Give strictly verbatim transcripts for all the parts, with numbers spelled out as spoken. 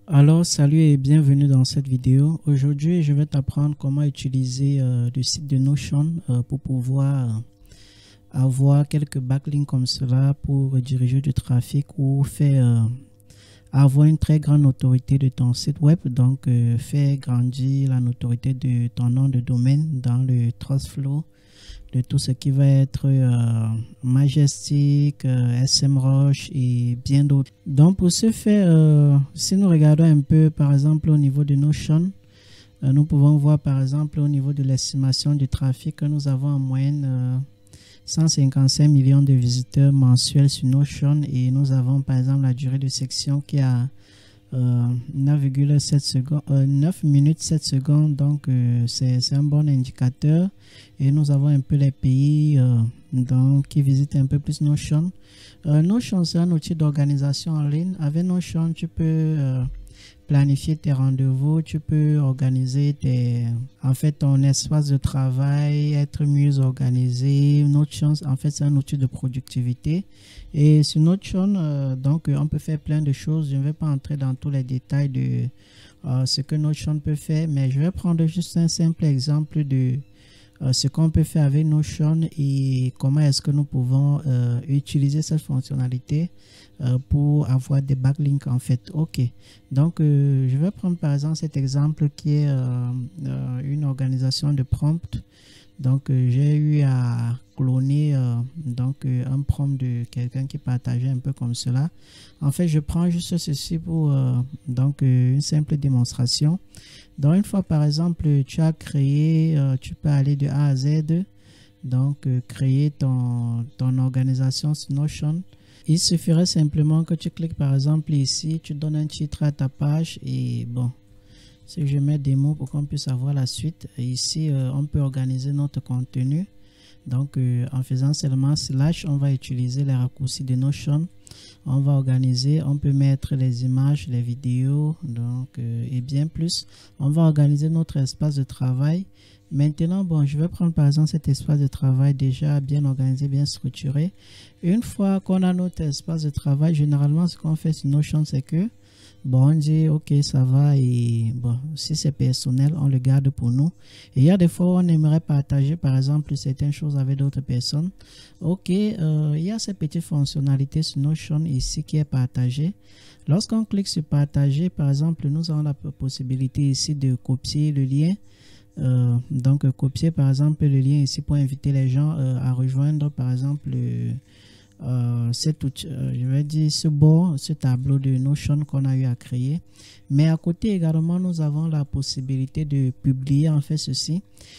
Alors, salut et bienvenue dans cette vidéo. Aujourd'hui, je vais t'apprendre comment utiliser euh, le site de Notion euh, pour pouvoir euh, avoir quelques backlinks comme cela pour rediriger du trafic ou faire euh, avoir une très grande autorité de ton site web. Donc, euh, faire grandir la notoriété de ton nom de domaine dans le TrustFlow, de tout ce qui va être euh, Majestic, euh, SEMrush et bien d'autres. Donc pour ce faire, euh, si nous regardons un peu par exemple au niveau de Notion, euh, nous pouvons voir par exemple au niveau de l'estimation du trafic que nous avons en moyenne euh, cent cinquante-cinq millions de visiteurs mensuels sur Notion, et nous avons par exemple la durée de section qui a euh, neuf virgule sept secondes, euh, neuf minutes sept secondes, donc euh, c'est un bon indicateur. Et nous avons un peu les pays euh, donc, qui visitent un peu plus Notion. Euh, Notion, c'est un outil d'organisation en ligne. Avec Notion, tu peux euh, planifier tes rendez-vous, tu peux organiser tes, en fait, ton espace de travail, être mieux organisé. Notion, en fait, c'est un outil de productivité. Et sur Notion, euh, donc, on peut faire plein de choses. Je ne vais pas entrer dans tous les détails de euh, ce que Notion peut faire, mais je vais prendre juste un simple exemple de euh, ce qu'on peut faire avec Notion et comment est-ce que nous pouvons euh, utiliser cette fonctionnalité euh, pour avoir des backlinks en fait. Ok, donc euh, je vais prendre par exemple cet exemple qui est euh, euh, une organisation de prompt. Donc euh, j'ai eu à cloner euh, donc euh, un prompt de quelqu'un qui partageait un peu comme cela. En fait, je prends juste ceci pour euh, donc euh, une simple démonstration. Donc une fois par exemple tu as créé, euh, tu peux aller de A à Z, donc euh, créer ton, ton organisation sur Notion. Il suffirait simplement que tu cliques par exemple ici, tu donnes un titre à ta page et bon, si je mets des mots pour qu'on puisse avoir la suite. Et ici euh, on peut organiser notre contenu. Donc euh, en faisant seulement slash, on va utiliser les raccourcis de Notion. On va organiser, on peut mettre les images, les vidéos, donc euh, et bien plus. On va organiser notre espace de travail. Maintenant, bon, je vais prendre par exemple cet espace de travail déjà bien organisé, bien structuré. Une fois qu'on a notre espace de travail, généralement ce qu'on fait sur Notion, c'est que bon, on dit ok, ça va, et bon, si c'est personnel, on le garde pour nous. Et il y a des fois où on aimerait partager par exemple certaines choses avec d'autres personnes. Ok, euh, il y a cette petite fonctionnalité sur Notion ici qui est partagée. Lorsqu'on clique sur partager, par exemple, nous avons la possibilité ici de copier le lien. Euh, donc copier par exemple le lien ici pour inviter les gens euh, à rejoindre par exemple le Euh, cet outil, euh, je vais dire ce bord, ce tableau de Notion qu'on a eu à créer. Mais à côté également, nous avons la possibilité de publier en fait ceci.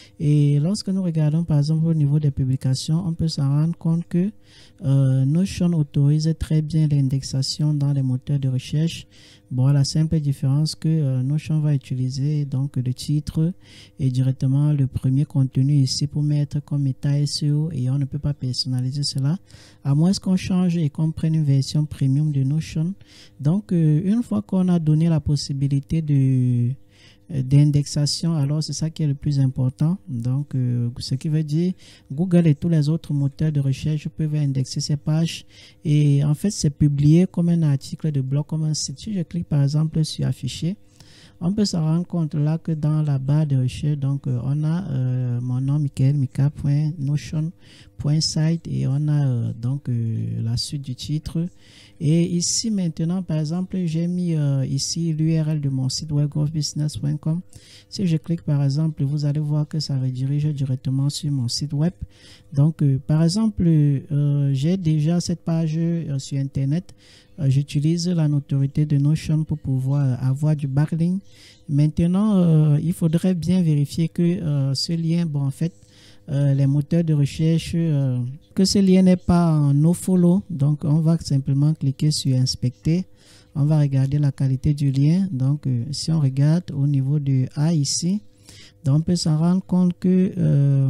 Et lorsque nous regardons par exemple au niveau des publications, on peut s'en rendre compte que euh, Notion autorise très bien l'indexation dans les moteurs de recherche. Bon, la simple différence que euh, Notion va utiliser donc le titre et directement le premier contenu ici pour mettre comme état S E O, et on ne peut pas personnaliser cela à moins qu'on change et qu'on prenne une version premium de Notion. Donc euh, une fois qu'on a donné la possibilité de d'indexation, alors c'est ça qui est le plus important. Donc euh, ce qui veut dire Google et tous les autres moteurs de recherche peuvent indexer ces pages, et en fait c'est publié comme un article de blog, comme un site. Si je clique par exemple sur afficher, on peut se rendre compte là que dans la barre de recherche, donc euh, on a euh, mon nom michael mika point notion point site, et on a euh, donc euh, la suite du titre. Et ici maintenant par exemple j'ai mis euh, ici l'U R L de mon site web growth business point com. Si je clique par exemple, vous allez voir que ça redirige directement sur mon site web. Donc euh, par exemple euh, j'ai déjà cette page euh, sur internet. Euh, j'utilise la notoriété de Notion pour pouvoir avoir du backlink. Maintenant euh, il faudrait bien vérifier que euh, ce lien, bon en fait Euh, les moteurs de recherche, euh, que ce lien n'est pas en nofollow. Donc on va simplement cliquer sur inspecter, on va regarder la qualité du lien. Donc euh, si on regarde au niveau de A ici, donc on peut s'en rendre compte que euh,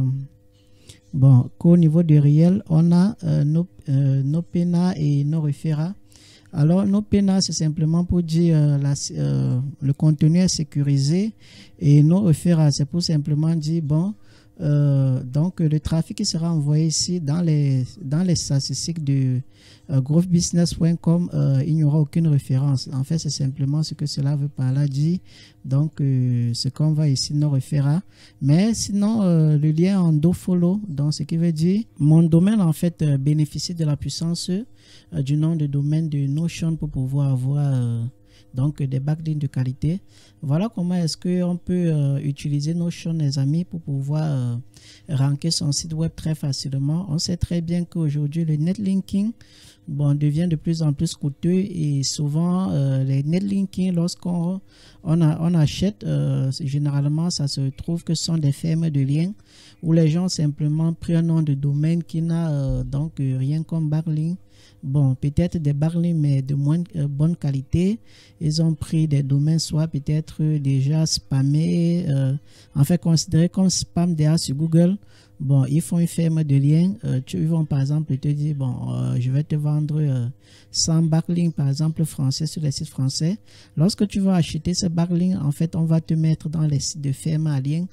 bon, qu'au niveau du réel on a euh, nos, euh, Nopena et Norefera. Alors Nopena c'est simplement pour dire euh, la, euh, le contenu est sécurisé, et Norefera c'est pour simplement dire bon, euh, donc le trafic qui sera envoyé ici dans les, dans les statistiques de euh, growth business point com, euh, il n'y aura aucune référence. En fait, c'est simplement ce que cela veut par là dire. Donc, euh, ce qu'on va ici nous référer. Mais sinon, euh, le lien en dofollow, donc ce qui veut dire mon domaine en fait euh, bénéficie de la puissance euh, du nom de domaine de Notion pour pouvoir avoir euh, donc des backlinks de qualité. Voilà comment est-ce qu'on peut euh, utiliser Notion, les amis, pour pouvoir euh, ranker son site web très facilement. On sait très bien qu'aujourd'hui, le netlinking bon, devient de plus en plus coûteux et souvent, euh, les netlinking, lorsqu'on on, a, on achète, euh, généralement, ça se trouve que ce sont des fermes de liens où les gens ont simplement pris un nom de domaine qui n'a euh, donc euh, rien comme backlink. Bon, peut-être des backlinks, mais de moins euh, bonne qualité. Ils ont pris des domaines soit peut-être déjà spammés, euh, en fait considérés comme spam déjà sur Google. Bon, ils font une ferme de liens. Euh, tu, ils vont par exemple te dire, bon, euh, je vais te vendre euh, cent backlinks, par exemple français sur les sites français. Lorsque tu vas acheter ce backlink, en fait, on va te mettre dans les sites de ferme à liens.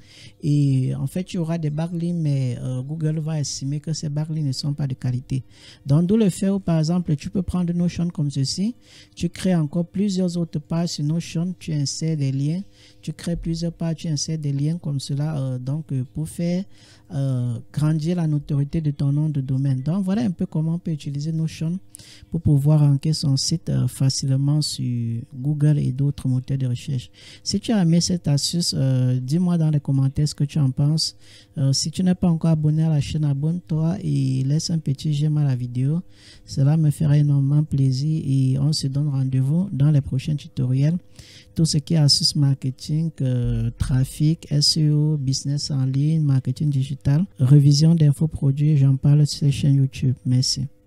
Et en fait, tu auras des backlinks, mais euh, Google va estimer que ces backlinks ne sont pas de qualité. Donc, d'où le fait où, par exemple, tu peux prendre Notion comme ceci. Tu crées encore plusieurs autres pages sur Notion. Tu insères des liens. Tu crées plusieurs pages, tu insères des liens comme cela. Euh, donc, euh, pour faire euh, grandir la notoriété de ton nom de domaine. Donc, voilà un peu comment on peut utiliser Notion pour pouvoir ranker son site euh, facilement sur Google et d'autres moteurs de recherche. Si tu as aimé cette astuce, euh, dis-moi dans les commentaires ce que tu en penses. Euh, si tu n'es pas encore abonné à la chaîne, abonne-toi et laisse un petit j'aime à la vidéo. Cela me fera énormément plaisir et on se donne rendez-vous dans les prochains tutoriels. Tout ce qui est astuces marketing, euh, trafic, S E O, business en ligne, marketing digital, révision d'infoproduits, j'en parle sur la chaîne YouTube. Merci.